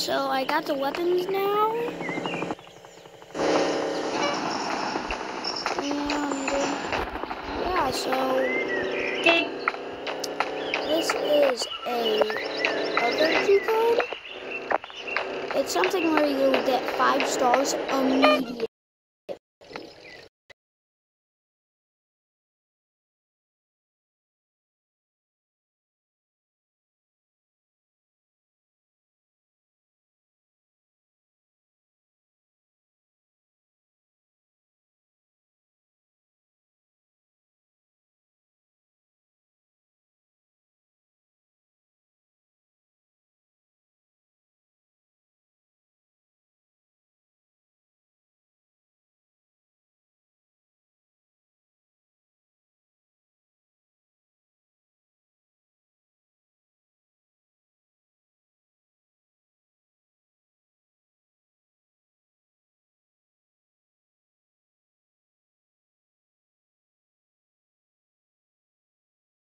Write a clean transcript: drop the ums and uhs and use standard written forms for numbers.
so I got the weapons now. And yeah, so this is a virtue code. It's something where you'll get 5 stars immediately.